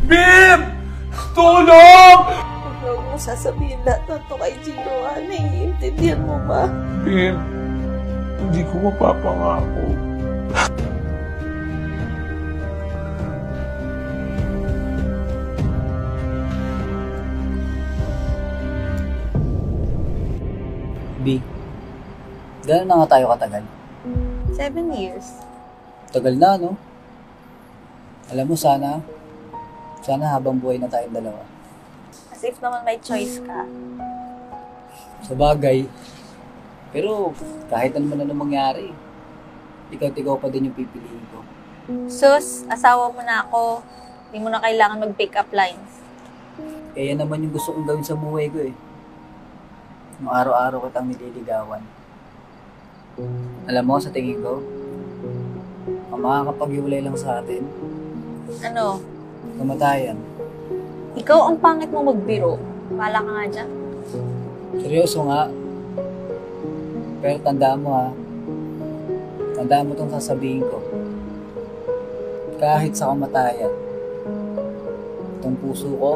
Bim! Tulong! Huwag mo sasabihin lahat ng to kay Jiro, ha? Naiintindihan mo ba? Bim, hindi ko mapapangako. B, gano'n na nga tayo katagal? 7 years. Tagal na, no? Alam mo, sana habang buhay na tayong dalawa. As if naman may choice ka. Sa bagay. Pero kahit ano man na mangyari, ikaw pa din yung pipiliin ko. Sus, asawa mo na ako. Hindi mo na kailangan mag-pick up lines. Eh, yan naman yung gusto kong gawin sa buhay ko eh. Nung araw-araw kitang nililigawan. Alam mo, sa tingin ko, ang makakapag-iwalay lang sa atin, Ano? kamatayan. Ikaw ang pangit mo magbiro. Wala ka nga dyan. Seryoso nga. Pero tandaan mo ha. Tandaan mo itong sasabihin ko. Kahit sa kamatayan, itong puso ko,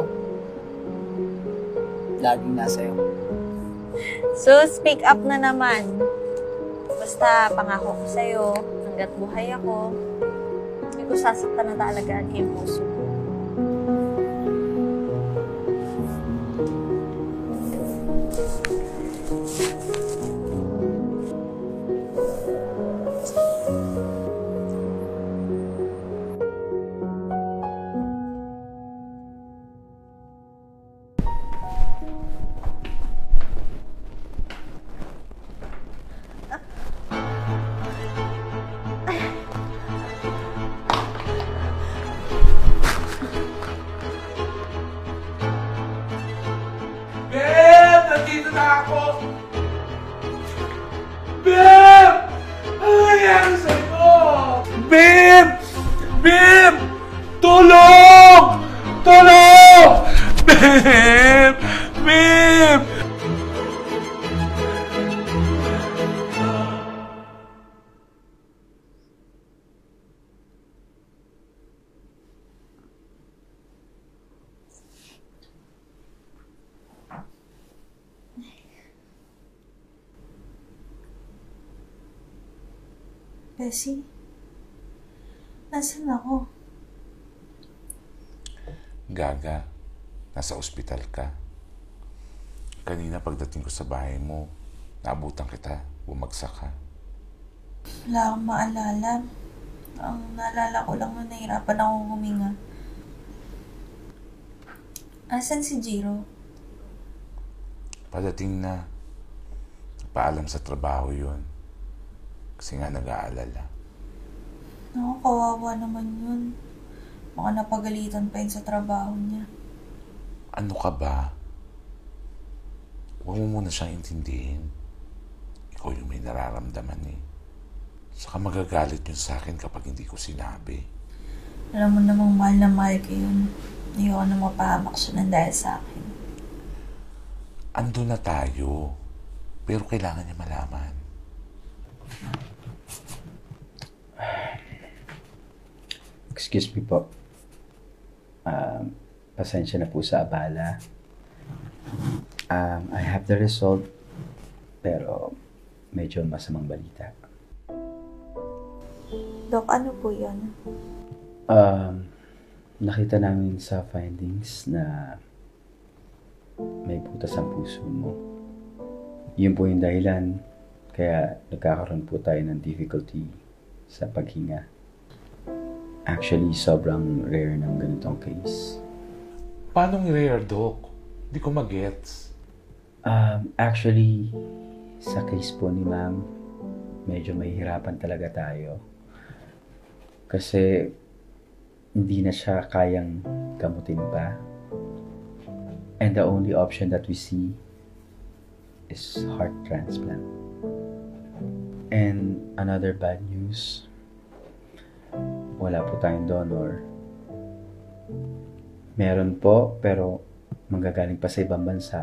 laging nasa iyo. Sus, pick up na naman. Basta pangako ko sa'yo, hanggat buhay ako, hindi ko sasaktan na talaga yung puso ko. Bim! Nandito na ako! Bim! Ano nangyari sa'yo? Bim! Bim! Tulong! Tulong! Bim! Bim! Bessie, nasan ako? Gaga, nasa ospital ka. Kanina pagdating ko sa bahay mo, naabutan kita, bumagsak ka. Wala akong maalala. Ang naalala ko lang nung nahirapan akong huminga. Asan si Jiro? Padating na, paalam sa trabaho yun. Kasi nga nag-aalala. Naku, kawawa naman yun. Baka napagalitan pa yun sa trabaho niya. Ano ka ba? Huwag mo muna siyang intindihin. Ikaw yung may nararamdaman eh. Saka magagalit yun sa akin kapag hindi ko sinabi. Alam mo namang mahal na mahal ko yun. Ayoko na mapahamak siya ng dahil sa akin. Ando na tayo. Pero kailangan niya malaman. Excuse me po. Pasensya na po sa abala. I have the result, pero medyo masamang balita. Dok, ano po yun? Nakita namin sa findings na may butas ang puso mo. Yun po yung dahilan kaya nagkakaroon po tayo ng difficulty sa paghinga. Actually, sobrang rare ng ganitong case. Paano rare, Doc? Hindi ko mag-gets. Actually, sa case po ni Ma'am, medyo mahihirapan talaga tayo. Kasi hindi na siya kayang gamutin pa. And the only option that we see is heart transplant. And another bad news, wala po tayong donor. Meron po, pero manggagaling pa sa ibang bansa.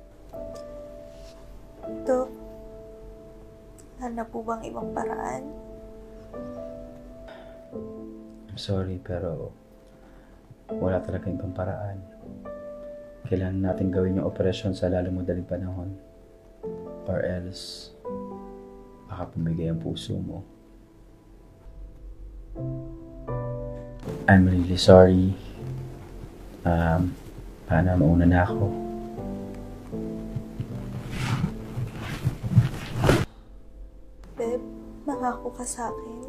Dok, wala po bang ibang paraan? I'm sorry, pero wala talaga ibang paraan. Kailangan natin gawin yung operasyon sa lalong madaling panahon. Or else, baka pumigay ang puso mo. I'm really sorry. Paano mauna na ako? Beb, mangako ka sa akin.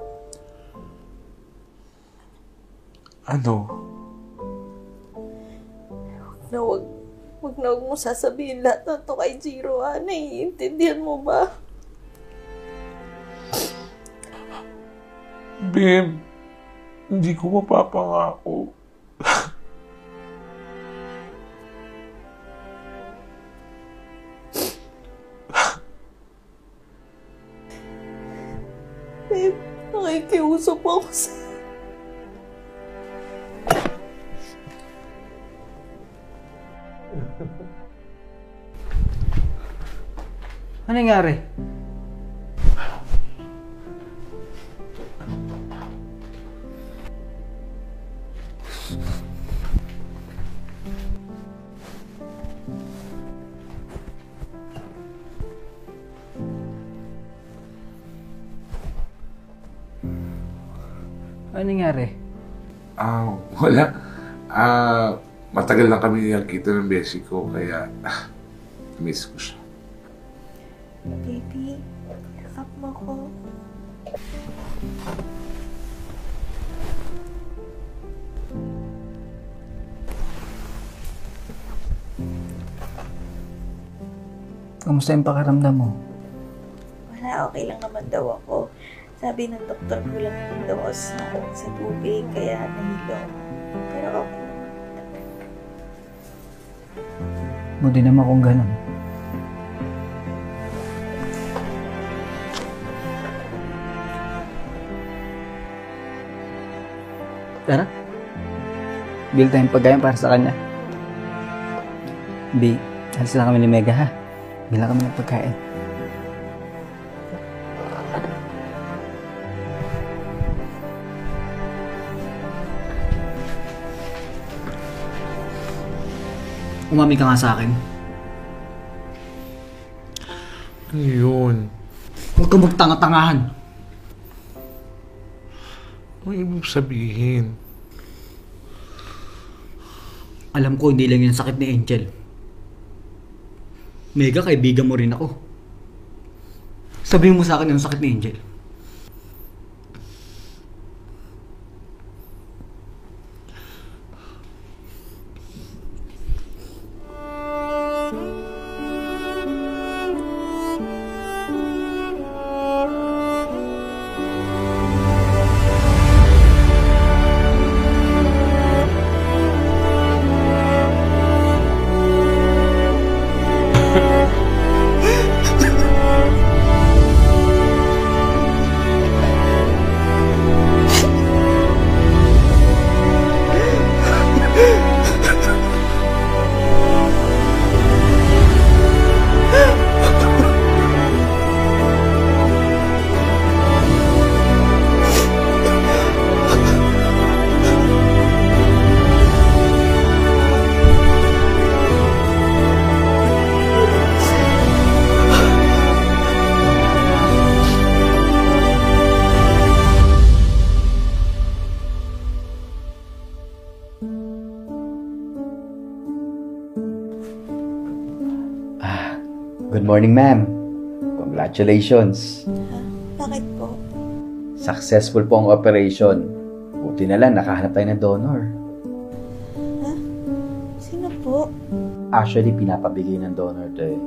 Ano? Wag na huwag mo sasabihin lahat ng to kay Jiro, ha? Naiintindihan mo ba? Babe, hindi ko mapapangako. Babe, nakikiusap ako sa'yo. Ano nangyari? Ano nangyari? Wala. Matagal lang kami nagkita ng beshi ko, kaya miss ko siya. Baby, yakap mo ko. Kamusta yung pakiramdam mo? Wala, okay lang naman daw ako. Sabi ng doktor ko lang yung daw sa tubig, kaya nahilo. Pero okay naman. Buti naman kung ganun. Tara. Bil tayong pagkain para sa kanya. B, alis lang kami ni Mega ha. Bilang kami ng pagkain. Umami ka nga sa akin. Ano yun? Huwag kang magtanga-tangahan. Ano ibig sabihin? Alam ko hindi lang yung sakit ni Angel. Mega, kaibigan mo rin ako. Sabihin mo sa akin yung sakit ni Angel. Good morning, ma'am. Congratulations. Bakit po? Successful po ang operation. Buti na lang, nakahanap tayo ng donor. Ha? Sino po? Actually, pinapabigay ng donor to eh.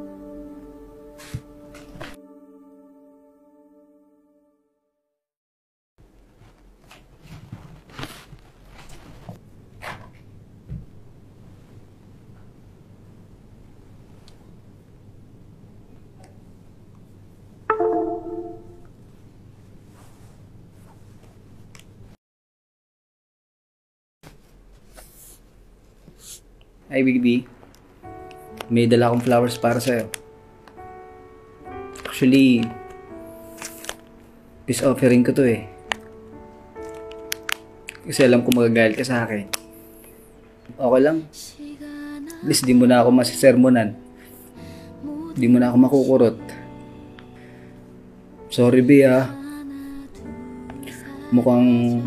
Hi, Big B. May dala akong flowers para sa'yo. Actually, peace offering ko to eh. Kasi alam ko magagalit ka sa akin. Okay lang. At least di mo na ako masisermonan. Di mo na ako makukurot. Sorry, B, ah. Mukhang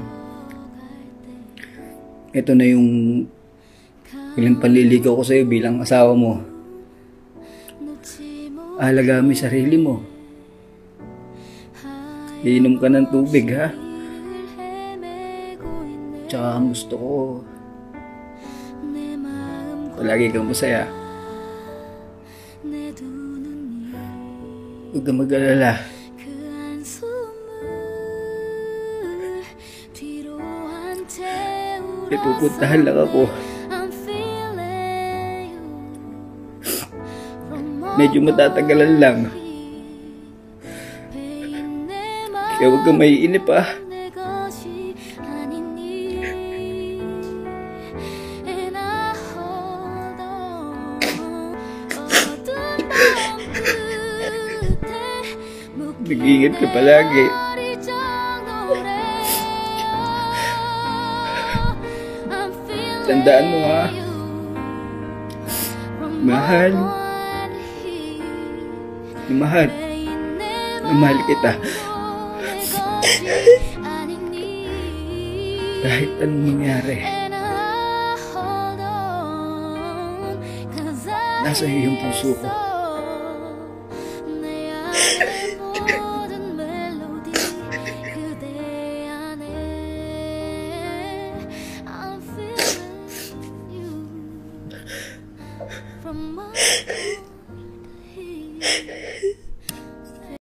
ito na yung huling panliligaw ko sa'yo bilang asawa mo. Alagaan mo yung sarili mo. Iinom ka ng tubig, ha? Tsaka ang gusto ko, palagi kang masaya. Huwag kang mag-alala. May pupuntahan lang ako. Medyo matatagalan lang. Kaya huwag kang maiinip, ah. Nag-iingat ka palagi. Tandaan mo, ha? Mahal. Mahal kita. Kahit anong mangyari, nasa iyo yung puso ko.